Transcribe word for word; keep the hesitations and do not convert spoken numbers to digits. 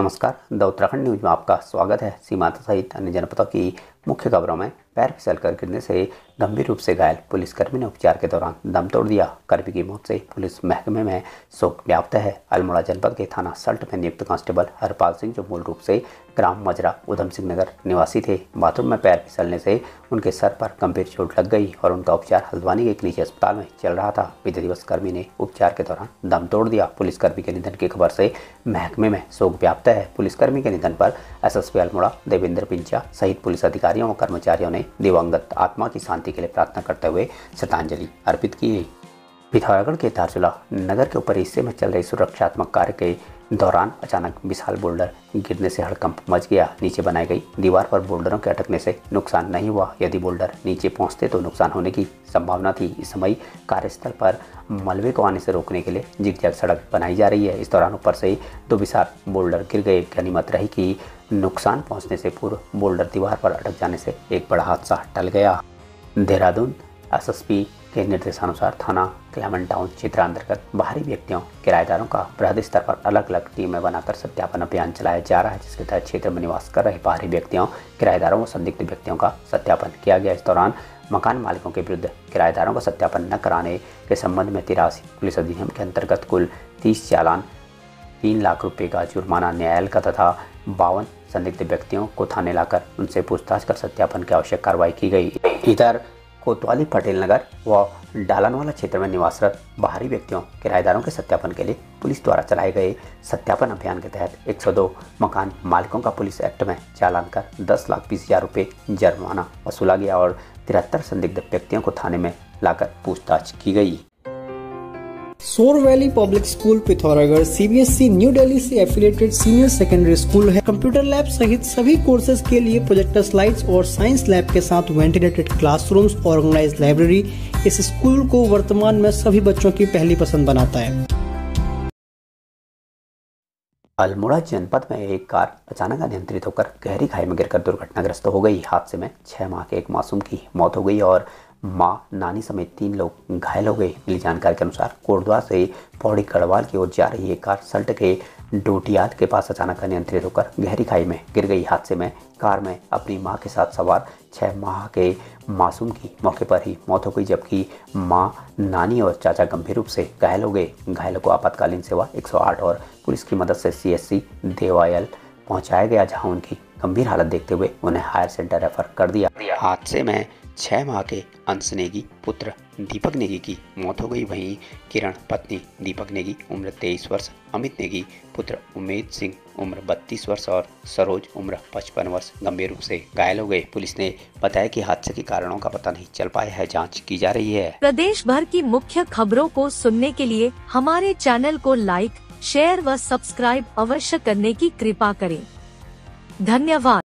नमस्कार, the Uttarakhand news में आपका स्वागत है। सीमांत सहित अन्य जनपदों की मुख्य खबरों में पैर फिसलकर गिरने से गंभीर रूप से घायल पुलिसकर्मी ने उपचार के दौरान दम तोड़ दिया। कर्मी की मौत से पुलिस महकमे में शोक व्याप्त है। अल्मोड़ा जनपद के थाना सल्ट में नियुक्त कांस्टेबल हरपाल सिंह, जो मूल रूप से ग्राम मजरा उधम सिंह नगर निवासी थे, बाथरूम में पैर फिसलने से उनके सर पर गंभीर चोट लग गई और उनका उपचार हल्द्वानी के एक निजी अस्पताल में चल रहा था। बीते दिवस कर्मी ने उपचार के दौरान दम तोड़ दिया। पुलिसकर्मी के निधन की खबर से महकमे में शोक व्याप्त है। पुलिसकर्मी के निधन पर एसएसपी अल्मोड़ा देवेंद्र पिंचा सहित पुलिस अधिकारियों और कर्मचारियों ने दिवंगत आत्मा की शांति के लिए प्रार्थना करते हुए श्रद्धांजलि अर्पित की। पिथौरागढ़ के धारचूला नगर के ऊपरी हिस्से में चल रहे सुरक्षात्मक कार्य के दौरान अचानक विशाल बोल्डर गिरने से हड़कंप मच गया। नीचे बनाई गई दीवार पर बोल्डरों के अटकने से नुकसान नहीं हुआ। यदि बोल्डर नीचे पहुंचते तो नुकसान होने की संभावना थी। इस समय कार्यस्थल पर मलबे को आने से रोकने के लिए जिगजैग सड़क बनाई जा रही है। इस दौरान ऊपर से दो विशाल बोल्डर गिर गए। गनीमत रही कि नुकसान पहुंचने से पूर्व बोल्डर दीवार पर अटक जाने से एक बड़ा हादसा टल गया। देहरादून एसएसपी के निर्देशानुसार थाना क्लेमन टाउन क्षेत्र अंतर्गत बाहरी व्यक्तियों, किराएदारों का बृहद स्तर पर अलग अलग टीमें बनाकर सत्यापन अभियान चलाया जा रहा है, जिसके तहत क्षेत्र में निवास कर रहे बाहरी व्यक्तियों, किराएदारों व संदिग्ध व्यक्तियों का सत्यापन किया गया। इस दौरान मकान मालिकों के विरुद्ध किराएदारों का सत्यापन न कराने के संबंध में तिरासी पुलिस अधिनियम के अंतर्गत कुल तीस चालान, तीन लाख रुपये का जुर्माना न्यायालय का तथा बावन संदिग्ध व्यक्तियों को थाने लाकर उनसे पूछताछ कर सत्यापन की आवश्यक कार्रवाई की गई। इधर कोतवाली पटेल नगर व डालनवाला क्षेत्र में निवासरत बाहरी व्यक्तियों, किराएदारों के सत्यापन के लिए पुलिस द्वारा चलाए गए सत्यापन अभियान के तहत एक सौ दो मकान मालिकों का पुलिस एक्ट में चालान कर दस लाख बीस हजार रुपये जुर्माना वसूला गया और तिहत्तर संदिग्ध व्यक्तियों को थाने में लाकर पूछताछ की गई। Sor valley public school Pithoragarh CBSE new Delhi से एफिलिएटेड सीनियर सेकेंडरी स्कूल है। कंप्यूटर लैब सहित सभी कोर्सेज के लिए प्रोजेक्टर स्लाइड्स और साइंस लैब के साथ वेंटिलेटेड क्लासरूम्स, ऑर्गेनाइज्ड लाइब्रेरी इस स्कूल को वर्तमान में सभी बच्चों की पहली पसंद बनाता है। अल्मोड़ा जनपद में एक कार अचानक अनियंत्रित होकर गहरी खाई में गिरकर दुर्घटनाग्रस्त हो गई। हादसे में छह माह के एक मासूम की मौत हो गई और मां, नानी समेत तीन लोग घायल हो गए। मिली जानकारी के अनुसार कोटद्वार से पौड़ी गढ़वाल की ओर जा रही एक कार सल्ट के डोटियाद के पास अचानक अनियंत्रित होकर गहरी खाई में गिर गई। हादसे में कार में अपनी मां के साथ सवार छह माह के मासूम की मौके पर ही मौत हो गई, जबकि मां, नानी और चाचा गंभीर रूप से घायल हो गए। घायलों को आपातकालीन सेवा एक सौ आठ और पुलिस की मदद से सीएससी देवायल पहुंचाया गया, जहां उनकी गंभीर हालत देखते हुए उन्हें हायर सेंटर रेफर कर दिया। हादसे में छह माह के अंश नेगी पुत्र दीपक नेगी की मौत हो गई। वहीं किरण पत्नी दीपक नेगी उम्र तेईस वर्ष, अमित नेगी पुत्र उमेद सिंह उम्र बत्तीस वर्ष और सरोज उम्र पचपन वर्ष गंभीर रूप से घायल हो गए। पुलिस ने बताया कि हादसे के कारणों का पता नहीं चल पाया है, जांच की जा रही है। प्रदेश भर की मुख्य खबरों को सुनने के लिए हमारे चैनल को लाइक, शेयर व सब्सक्राइब अवश्य करने की कृपा करें। धन्यवाद।